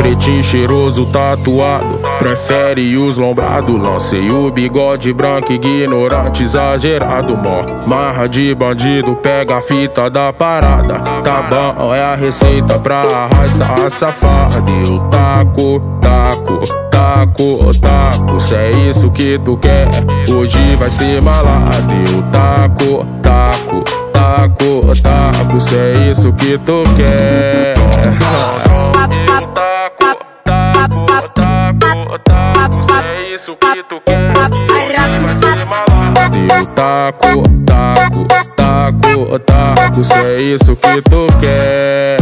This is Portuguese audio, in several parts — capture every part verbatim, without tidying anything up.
Pretinho cheiroso tatuado, prefere os lombrados. Lancei o bigode branco, ignorante, exagerado. Mó marra de bandido, pega a fita da parada. Tá bom, é a receita pra arrastar a safada. Eu taco, taco, taco, taco. Se é isso que tu quer, hoje vai ser malado. Eu taco, taco, taco, taco. Se é isso que tu quer. Se é isso que tu quer, vai ser malado. Eu taco, taco, taco, taco. Se é isso que tu quer.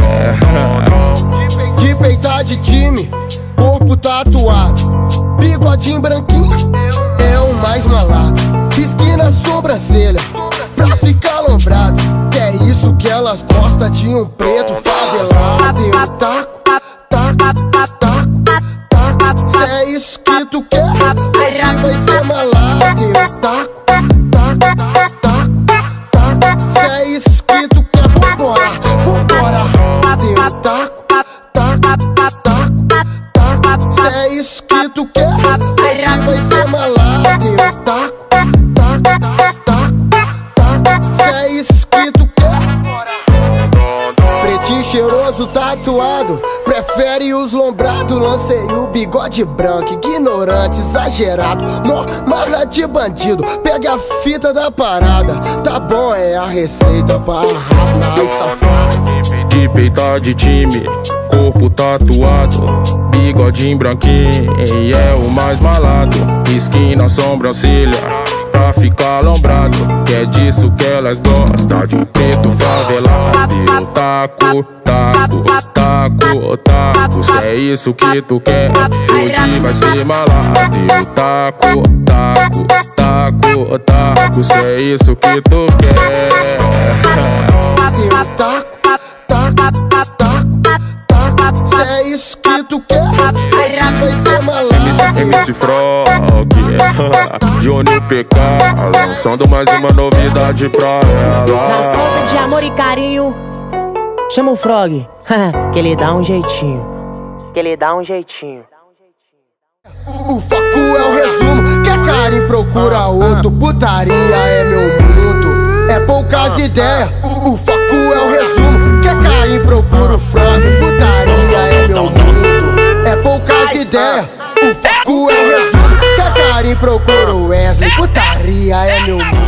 De peitar de time, corpo tatuado, bigodinho branquinho, é o mais malado. Risque na sobrancelha, pra ficar lombrado. Que é isso que elas gostam de um preto favelado. Eu taco, taco, taco, taco. Se é isso que tu quer, hoje vai ser malado. Eu taco, taco, taco, taco. Se é isso que tu quer, vambora, vambora. Eu taco, taco, taco, taco. Se é isso que tu quer, hoje vai ser malado. Eu taco, taco, taco, taco. Se é isso que tu quer. Pretinho cheiroso tatuado, prefere os lombrados. Lancei o bigode branco, ignorante, exagerado. Mó marra de bandido, pega a fita da parada. Tá bom, é a receita pra arrastar e safado. De peitar de time, corpo tatuado, bigodinho branquinho, é o mais malado. Skin na sobrancelha, pra ficar lombrado. Que é disso que elas gostam, de um preto favelado. Eu taco, taco, taco, taco. Se é isso que tu quer, hoje vai ser malado. Eu taco, taco, taco, taco. Se é isso que tu quer. Eu taco, taco, taco, taco. Se é isso que tu quer, hoje vai ser malado. M C Frog, Júnior P K, lançando mais uma novidade pra ela. Na falta de amor e carinho, chama o Frog, que ele dá um jeitinho. Que ele dá um jeitinho. O Facu é o resumo, quer carinho procura outro. Putaria é meu mundo, é poucas ideias. O Facu é o resumo, quer carinho procura o Frog. Putaria é meu mundo, é poucas ideias. O Facu é o resumo, quer carinho procura o Wesley. Putaria é meu mundo.